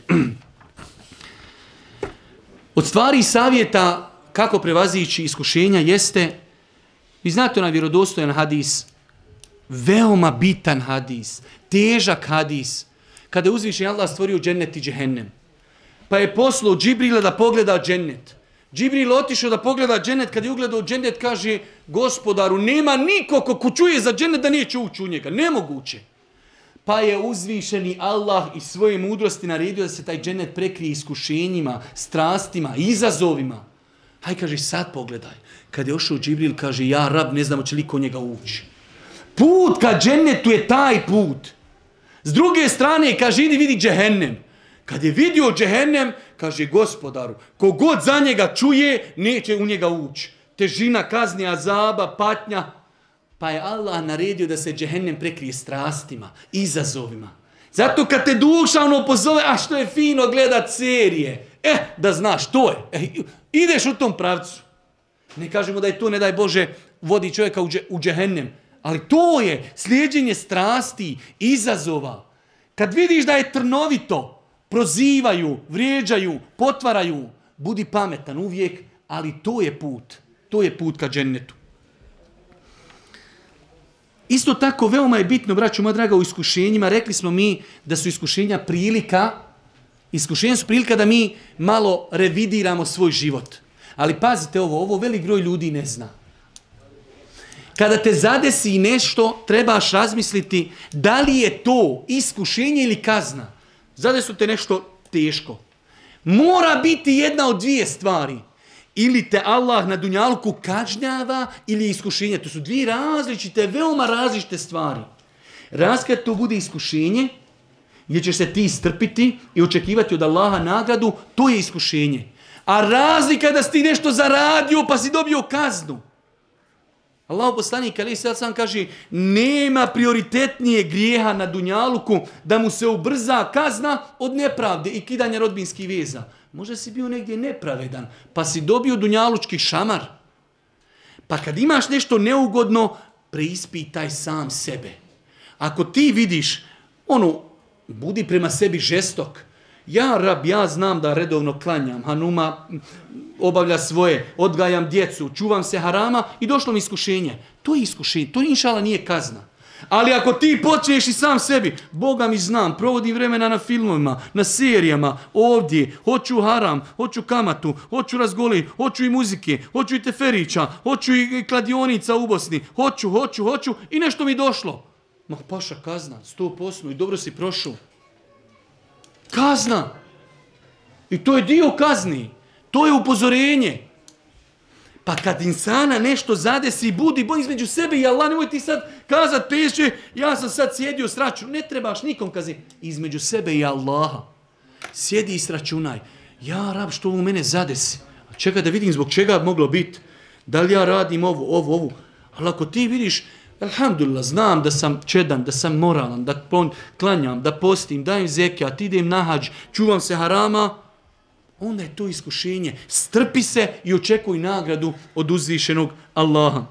Od stvari i savjeta kako prevazići iskušenja jeste, vi znate onaj vjerodostojan hadis, veoma bitan hadis, težak hadis, kada je uzvišen Allah stvorio džennet i džehennem. Pa je poslao Džibrila da pogleda džennet. Džibril otišao da pogleda džennet, kad je ugledao džennet, kaže, gospodaru, nema niko ko čuje za džennet da neće ući u njega. Nemoguće. Pa je uzvišeni Allah iz svoje mudrosti naredio da se taj džennet prekrije iskušenjima, strastima, izazovima. Haj, kaže, sad pogledaj. Kad je ošao Džibril, kaže, ja rab, ne znamo će li ko njega ući. Put ka džennetu je taj put. S druge strane, kaže, idi vidi džehennem. Kad je vidio džehennem, kaže, gospodaru, kogod za njega čuje, neće u njega ući. Težina, kazni, azaba, patnja. Pa je Allah naredio da se džehennem prekrije strastima, izazovima. Zato kad te duša ono pozove, a što je fino gledat serije. Da znaš, to je. Ideš u tom pravcu. Ne kažemo da je to, ne daj Bože, vodi čovjeka u džehennem. Ali to je slijeđenje strasti, izazova. Kad vidiš da je trnovito, prozivaju, vrijeđaju, potvaraju, budi pametan uvijek, ali to je put. To je put ka džennetu. Isto tako, veoma je bitno, braćo moja draga, u iskušenjima, rekli smo mi da su iskušenja prilika da mi malo revidiramo svoj život. Ali pazite ovo velik broj ljudi ne zna. Kada te zadesi nešto, trebaš razmisliti da li je to iskušenje ili kazna. Zadesu te nešto teško. Mora biti jedna od dvije stvari. Ili te Allah na dunjalku kažnjava ili iskušenje. To su dvije različite, veoma različite stvari. Kad to bude iskušenje, gdje ćeš se ti strpiti i očekivati od Allaha nagradu, to je iskušenje. A razlika je da si ti nešto zaradio pa si dobio kaznu. Allah poslanik alejhi selam kaže, nema prioritetnije grijeha na dunjaluku da mu se ubrza kazna od nepravde i kidanja rodbinskih veza. Možda si bio negdje nepravedan, pa si dobio dunjalučki šamar. Pa kad imaš nešto neugodno, preispitaj sam sebe. Ako ti vidiš, budi prema sebi žestok. Ja, rab, ja znam da redovno klanjam, hanuma obavlja svoje, odgajam djecu, čuvam se harama i došlo mi iskušenje. To je iskušenje, to inšala nije kazna. Ali ako ti počneš i sam sebi, Boga mi znam, provodim vremena na filmovima, na serijama, ovdje, hoću haram, hoću kamatu, hoću razgoli, hoću i muzike, hoću i teferića, hoću i kladionica u Bosni, hoću i nešto mi došlo. Ma paša, kazna, 100% i dobro si prošao. Kazna. I to je dio kazni. To je upozorenje. Pa kad insana nešto zadesi, budi boj između sebe i Allah, nemoj ti sad kazati teže, ja sam sad sjedio s računom. Ne trebaš nikom kazati. Između sebe i Allaha. Sjedi i sračunaj. Ja, rab, što u mene zadesi? Čekaj da vidim zbog čega moglo biti. Da li ja radim ovo. Ali ako ti vidiš, alhamdulillah, znam da sam čedan, da sam moralan, da klanjam, da postim, dajem zekijat, idem na hadž, čuvam se harama, onda je to iskušenje. Strpi se i očekuj nagradu od uzvišenog Allaha.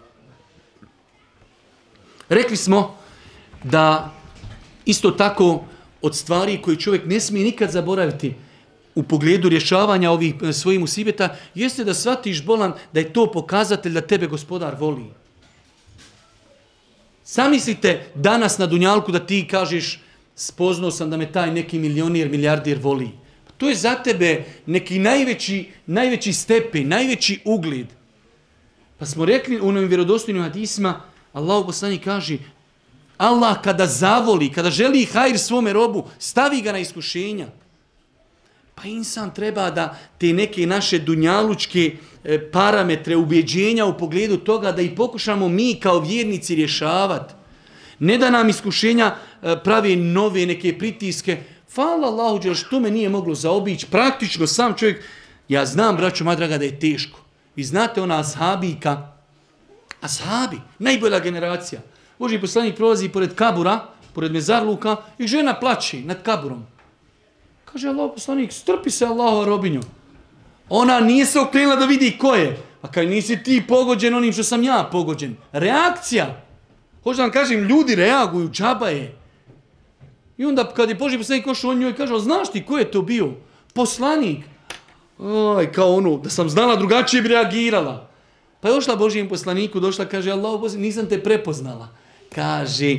Rekli smo da isto tako od stvari koje čovjek ne smije nikad zaboraviti u pogledu rješavanja ovih svojih musibeta, jeste da shvatiš bolan da je to pokazatelj da tebe gospodar voli. Zamislite danas na dunjalku da ti kažeš spoznao sam da me taj neki milionir, milijardir voli. To je za tebe neki najveći stepen, najveći ugled. Pa smo rekli u novim vjerodostojnim hadisima, Allahu poslanik kaže, Allah kada zavoli, kada želi hajr svome robu, stavi ga na iskušenja. Pa insan treba da te neke naše dunjalučke parametre, ubjeđenja u pogledu toga da ih pokušamo mi kao vjernici rješavati. Ne da nam iskušenja pravi nove neke pritiske. Hvala Allahu, što me nije moglo zaobići. Praktično sam čovjek, ja znam, braćo moja draga, da je teško. Vi znate ona ashabika, ashabi, najbolja generacija. Božji poslanik prolazi pored kabura, pored mezarluka i žena plači nad kaburom. Kaže Allah poslanik, strpi se Allahova robinju. Ona nije se okrenula da vidi ko je. A kaj nisi ti pogođen onim što sam ja pogođen. Reakcija. Hoću da vam kažem, ljudi reaguju, džaba je. I onda kad je Božji poslanik došao, on njoj kaže, znaš ti ko je to bio? Poslanik. Aj, kao ono, da sam znala drugačije bi reagirala. Pa je došla Božjem poslaniku, kaže, Allah, nisam te prepoznala. Kaže,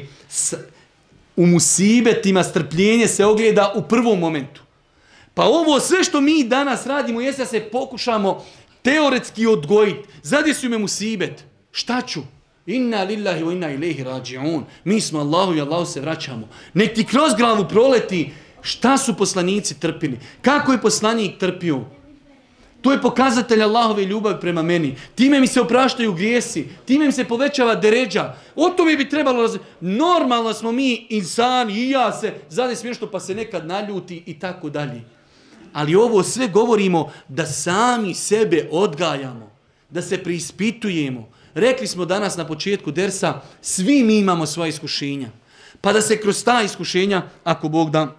u musibetima strpljenje se ogleda u prvom momentu. Pa ovo sve što mi danas radimo jeste da se pokušamo teoretski odgojiti. Zadesio me musibet. Šta ću? Inna lillahi wa inna ilaihi rađi'un. Mi smo Allahu i Allahu se vraćamo. Nek ti kroz glavu proleti šta su poslanici trpili. Kako je poslanik trpio. To je pokazatelj Allahove ljubavi prema meni. Time mi se opraštaju grijesi. Time mi se povećava deređa. O tome bi trebalo Normalno smo mi insani i ja se zade smiješno pa se nekad naljuti i tako dalje. Ali ovo sve govorimo da sami sebe odgajamo. Da se preispitujemo. Rekli smo danas na početku dersa, svi mi imamo svoja iskušenja. Pa da se kroz ta iskušenja, ako Bog da,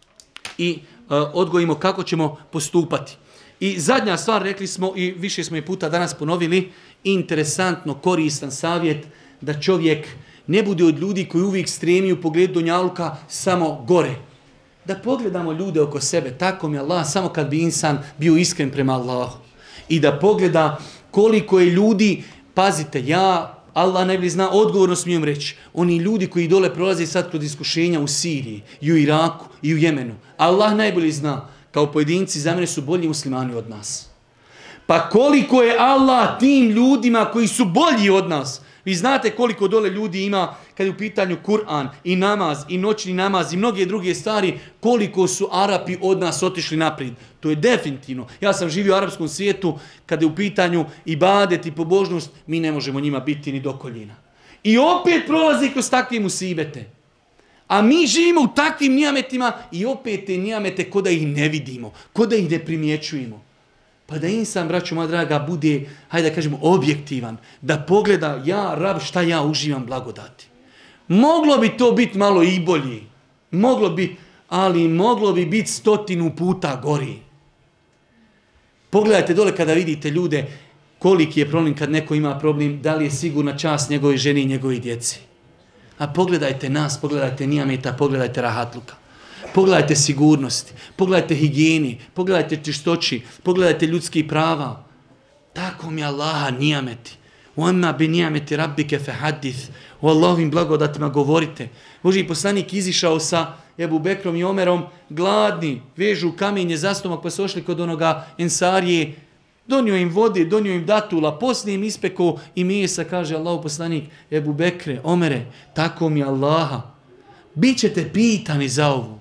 i odgojimo kako ćemo postupati. I zadnja stvar, rekli smo i više smo je puta danas ponovili, interesantno, koristan savjet da čovjek ne bude od ljudi koji uvijek stremi u pogledu dunjaluka samo gore. Da pogledamo ljude oko sebe, tako mi Allah, samo kad bi insan bio iskren prema Allahu. I da pogleda koliko je ljudi, pazite, Allah najbolje zna, odgovorno smijem reći, oni ljudi koji dole prolaze sad kroz iskušenja u Siriji, i u Iraku, i u Jemenu, Allah najbolje zna, kao pojedinci za mene su bolji muslimani od nas. Pa koliko je Allah tim ljudima koji su bolji od nas. Vi znate koliko dole ljudi ima kad je u pitanju Kur'an i namaz i noćni namaz i mnoge druge stvari, koliko su Arapi od nas otišli naprijed. To je definitivno. Ja sam živio u arapskom svijetu, kada je u pitanju ibadet i pobožnost, mi ne možemo njima biti ni do koljena. I opet prolazi kroz takve musibete. A mi živimo u takvim nijametima i opet te nijamete ko da ih ne vidimo, ko da ih ne primjećujemo. Pa da insan, braćo moja draga, bude, hajde da kažemo, objektivan, da pogleda ja, rab, šta ja uživam blagodati. Moglo bi to biti malo i bolje, ali moglo bi biti 100 puta gori. Pogledajte dole kada vidite ljude, koliki je problem kad neko ima problem, da li je sigurna čast njegove žene i njegove djeci. A pogledajte nas, pogledajte nijameta, pogledajte rahatluka. Pogledajte sigurnosti, pogledajte higijeni, pogledajte čistoći, pogledajte ljudskih prava. Tako mi Allaha nijameti. Oma bi nijameti rabbike fehadith. O Allahovim blagodatima govorite. Božji poslanik izišao sa Ebu Bekrom i Omerom, gladni, vežu kamenje za stomak, pa su ošli kod onoga Ensarije. Donio im vode, donio im datula, poslije im ispekao i mesa, kaže Allahov poslanik, Ebu Bekre, Omere, tako mi Allaha. Bićete pitani za ovu.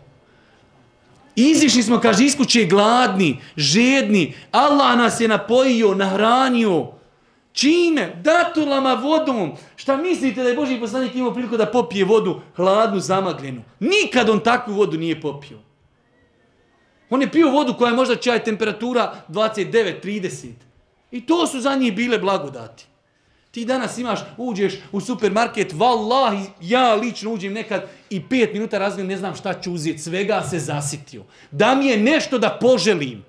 Izišli smo, kaže, iz kuće gladni, žedni. Allah nas je napojio, nahranio. Čime? Datulama, vodom. Šta mislite da je Božji poslanik imao priliku da popije vodu hladnu, zamagljenu? Nikad on takvu vodu nije popio. On je pio vodu koja je možda čija je temperatura 29, 30. I to su za njih bile blagodati. Ti danas uđeš u supermarket, vallahi, ja lično uđem nekad i 5 minuta razgledam, ne znam šta ću uzeti, svega se zasitio. Da mi je nešto da poželim.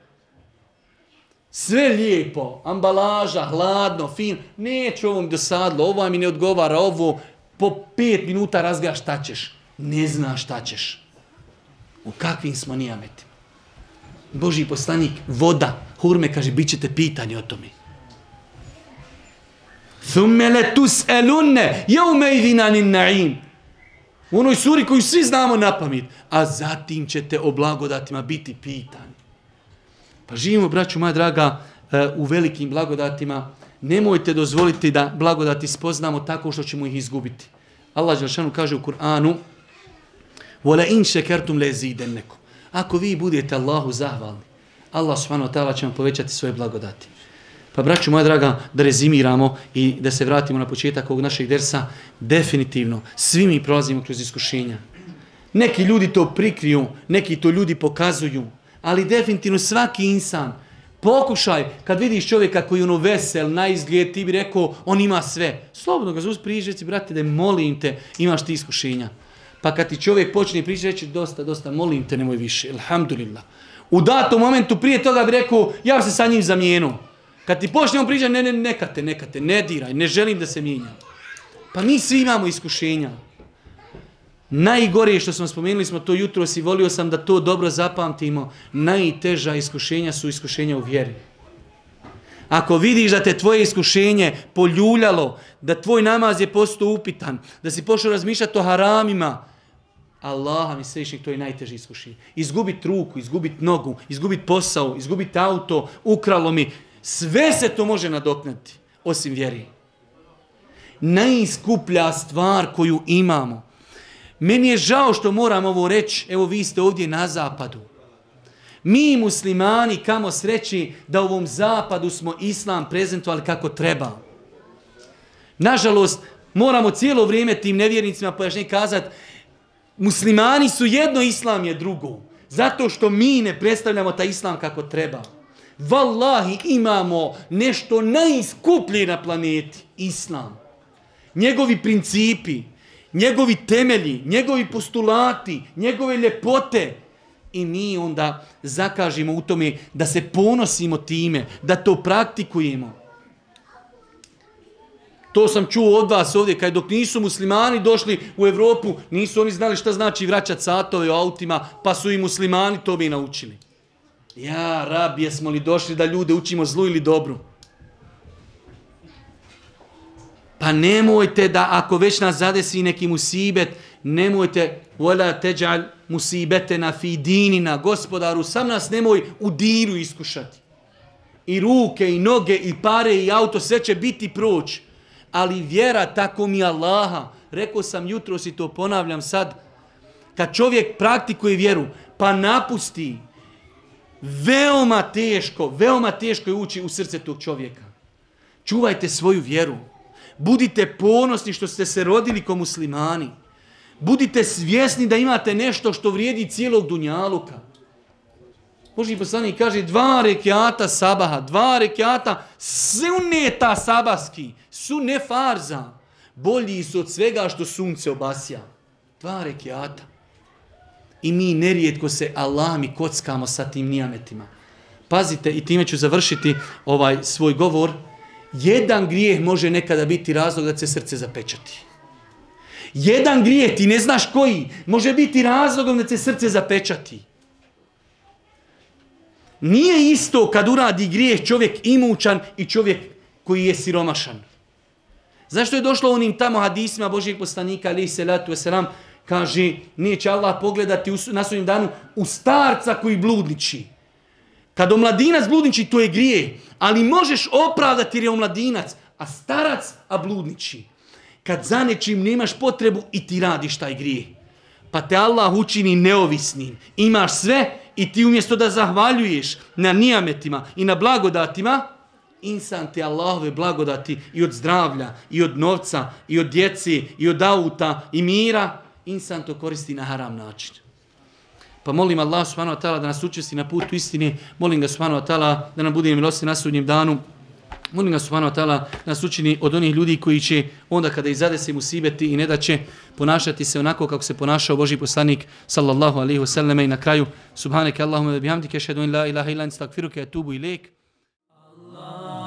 Sve lijepo, ambalaža, hladno, fin, neću ovom dosadlo, ovo mi ne odgovara, ovo, po 5 minuta razgledaš šta ćeš. Ne znaš šta ćeš. U kakvim smo nijametima. Božji poslanik, voda, hurme, kaže, bit ćete pitanje o tome. Thumme le tus'elunne jevme idinanin na'im. U onoj suri koju svi znamo na pamet. A zatim ćete o blagodatima biti pitani. Pa živimo, braću moja draga, u velikim blagodatima. Nemojte dozvoliti da blagodati spoznamo tako što ćemo ih izgubiti. Allah dželešanu kaže u Kur'anu: "Wala in shakartum lazidannakum." Ako vi budete Allahu zahvalni, Allah subhanahu wa ta'ala će vam povećati svoje blagodati. Pa braću moja draga, da rezimiramo i da se vratimo na početak ovog našeg dersa, definitivno svi mi prolazimo kroz iskušenja. Neki ljudi to prikriju, neki to ljudi pokazuju, ali definitivno svaki insan, pokušaj, kad vidiš čovjeka koji je vesel, na izgled, ti bi rekao, on ima sve. Slobodno ga zuz priđeci, brate, da molim te, imaš ti iskušenja. Pa kad ti čovjek počne pričati, reći, dosta, molim te, nemoj više, alhamdulillah. U datom momentu prije toga bi rekao, ja bi se sa njim zamijenuo. Kad ti počnemo pričati, neka te, ne diraj, ne želim da se mijenja. Pa mi svi imamo iskušenja. Najgore što smo spomenuli smo to jutros i volio sam da to dobro zapamtimo. Najteža iskušenja su iskušenja u vjeri. Ako vidiš da te tvoje iskušenje poljuljalo, da tvoj namaz je postao upitan, da si pošao razmišljati o haramima, Allaha mi srećnik, to je najteže iskušenje. Izgubiti ruku, izgubiti nogu, izgubiti posao, izgubiti auto, ukralo mi. Sve se to može nadoknati, osim vjeri. Najskuplja stvar koju imamo. Meni je žao što moram ovo reći, evo vi ste ovdje na zapadu. Mi muslimani, kamo sreći da u ovom zapadu smo islam prezentovali kako treba. Nažalost, moramo cijelo vrijeme tim nevjernicima pojašnjati kazati, muslimani su jedno, islam je drugo. Zato što mi ne predstavljamo taj islam kako treba. Wallahi imamo nešto najskuplje na planeti, islam. Njegovi principi, njegovi temelji, njegovi postulati, njegove ljepote. I mi onda zakažemo u tome da se ponosimo time, da to praktikujemo. To sam čuo od vas ovdje, kad dok nisu muslimani došli u Europu, nisu oni znali šta znači vraćati satove u autima, pa su i muslimani to bi naučili. Ja, rab, jesmo li došli da ljude učimo zlu ili dobru? Pa nemojte da, ako već nas zadesi neki musibet, nemojte, vola teđal musibetena fi dinina, gospodaru, sam nas nemoj u dinu iskušati. I ruke, i noge, i pare, i auto, sve će biti proći. Ali vjera, tako mi Allaha, rekao sam jutros i to ponavljam sad, kad čovjek praktikuje vjeru, pa napusti, veoma teško je ući u srce tog čovjeka. Čuvajte svoju vjeru. Budite ponosni što ste se rodili ko muslimani. Budite svjesni da imate nešto što vrijedi cijelog dunjaluka. Božji poslanik kaže 2 rekiata sabaha, 2 rekiata sunneta sabahski, sunne farza. Bolji su od svega što sunce obasja. 2 rekiata. I mi nerijetko se Allah mi kockamo sa tim nijametima. Pazite, i time ću završiti ovaj svoj govor. Jedan grijeh može nekada biti razlog da se srce zapečati. Jedan grijeh, ti ne znaš koji, može biti razlogom da se srce zapečati. Nije isto kad uradi grijeh čovjek imućan i čovjek koji je siromašan. Zašto je došlo onim tamo hadisima Božijeg poslanika, alejhi selatu vesselam, kaže, neće Allah pogledati na sudnjem danu u starca koji bludniči. Kad omladinac bludniči, to je grijeh, ali možeš opravdati jer je omladinac, a starac, a bludniči. Kad za nečim nemaš potrebu i ti radiš taj grijeh. Pa te Allah učini neovisnim. Imaš sve i ti umjesto da zahvaljuješ na nijametima i na blagodatima, insan te Allahove blagodati i od zdravlja, i od novca, i od djeci, i od auta, i mira, insan to koristi na haram način. Pa molim Allah subhanahu wa ta'ala da nas učesti na putu istine, molim ga subhanahu wa ta'ala da nam bude milosti na sudnjem danu, molim ga subhanahu wa ta'ala da nas učini od onih ljudi koji će onda kada ih zadese musibeti i ne da će ponašati se onako kako se ponašao Božji poslanik sallallahu alaihi wasallam. I na kraju, subhaneke Allahumma wa bihamdike, ashhadu an la ilaha illa anta astaghfiruka wa atubu ilaik.